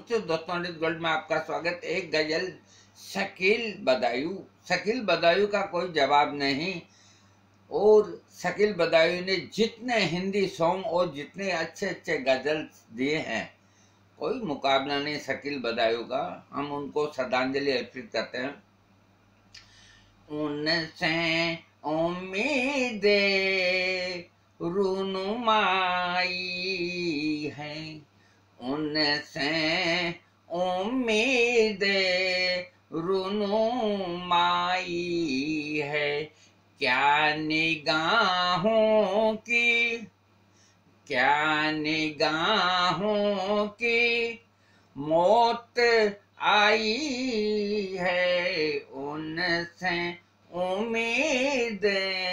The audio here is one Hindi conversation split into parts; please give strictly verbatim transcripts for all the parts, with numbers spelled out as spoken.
से दोस्तों पंडित गोल्ड में आपका स्वागत। एक गजल शकील बदायूं। शकील बदायूं का कोई जवाब नहीं। और शकील बदायूं ने जितने हिंदी सॉन्ग और जितने अच्छे अच्छे गजल दिए हैं, कोई मुकाबला नहीं शकील बदायूं का। हम उनको श्रद्धांजलि अर्पित करते हैं। उनसे उम्मीदे रुनुमाई है, उनसे उम्मीद रुनुमाई है। क्या निगाहों की, क्या निगाहों की मौत आई है, उनसे उम्मीद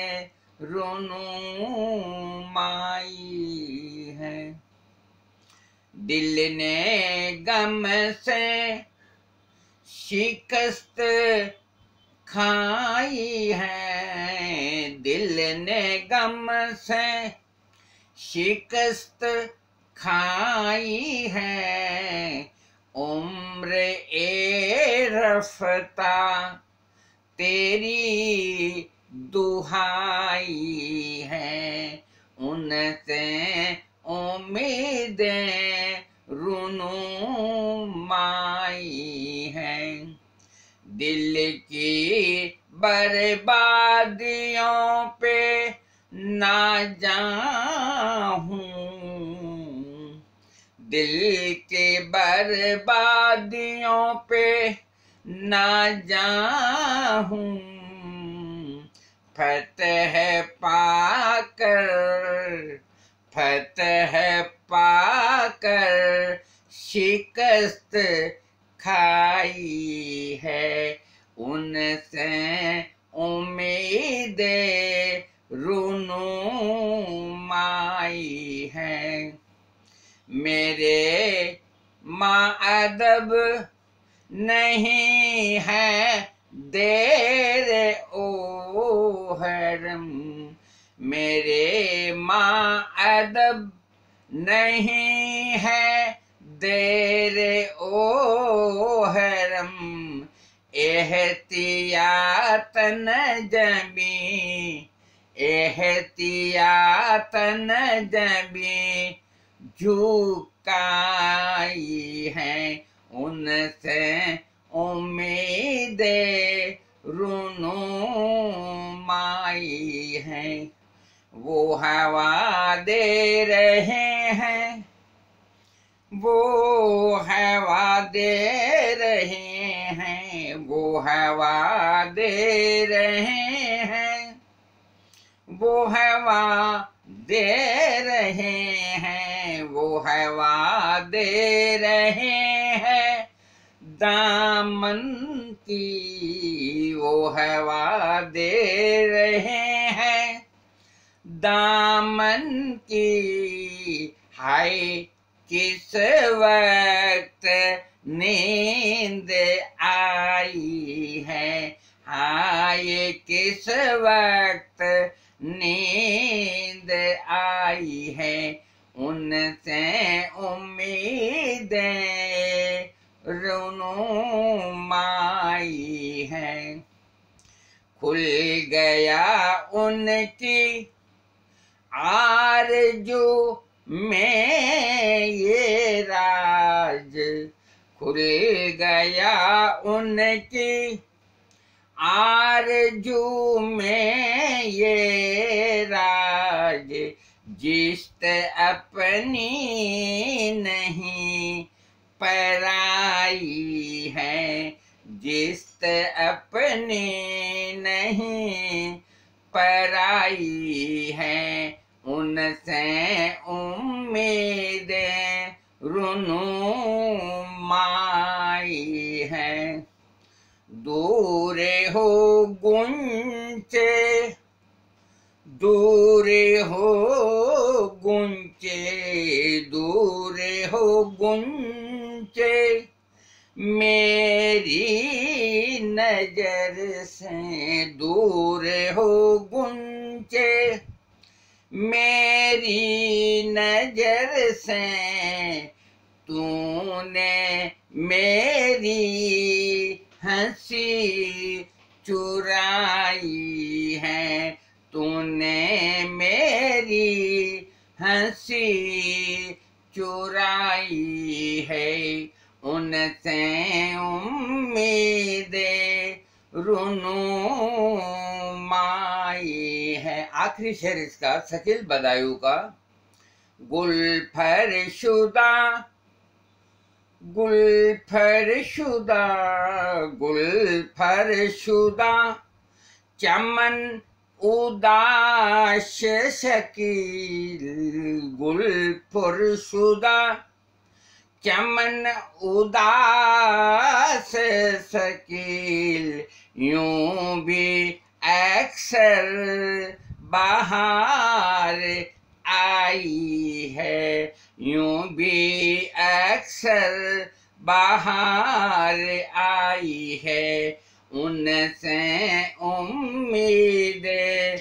रुनुमाई है। दिल ने गम से शिकस्त खाई है, दिल ने गम से शिकस्त खाई है। उम्र ए रफ्ता तेरी दुहाई है, उनसे उम्मीदें रुनुमाई है। दिल की बर्बादियों पे ना जाऊं, दिल के बर्बादियों पे ना जाऊं। फतह पाकर, फतह पाकर शिकस्त खाई है, उनसे उम्मीद रुनुमाई है। मेरे माअदब नहीं है देर ओ हरम, मेरे माअदब नहीं है देर ओ हरम। एहतियातन जबी, एहतियातन जबी झुकाई है, उनसे उम्मीद रुनुमाई है। वो हवा दे रहे हैं, वो हवा दे रहे हैं, वो हवा दे रहे हैं, वो हवा दे रहे हैं, वो हवा दे रहे हैं। दामन की वो हवा दे रहे हैं, दामन की हाय किस वक्त नींद आई है, हाय किस वक्त नींद आई है। उनसे उम्मीदें रुनुमाई है। खुल गया उनकी आरज़ू में ये राज, खुल गया उनकी आरज़ू में ये राज। जिस्त अपनी नहीं पराई है, जिस्त अपनी नहीं पराई है, उनसे उम्मीदें रुनुमाई है। दूर हो गुंचे, दूर हो गुंचे, दूर हो गुंचे मेरी नजर से, दूर हो गुंचे मेरी नजर से। तूने मेरी हंसी चुराई है, तूने मेरी हंसी चुराई है, उनसे उम्मीदें रुनुमाई है। आखिरी शेर इसका शकील बदायूं का। गुलफर शुदा गुलफर शुदा गुलफर शुदा चमन उदास शकील, गुलफर शुदा चमन उदास शकील, यूं भी अक्सर बहार आई है, यूं भी अक्सर बाहर आई है, उनसे उम्मीदें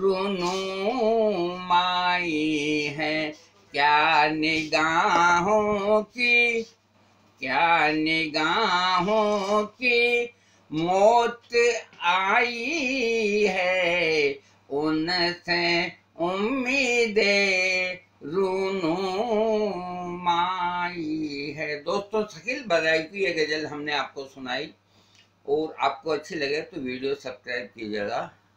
रुनुमाई है। क्या निगाहों की क्या निगाहों की मौत आई है, उनसे उम्मीदें रुनुमाई है। दोस्तों, शकील बदायूं की ये गजल हमने आपको सुनाई, और आपको अच्छी लगे तो वीडियो सब्सक्राइब कीजिएगा।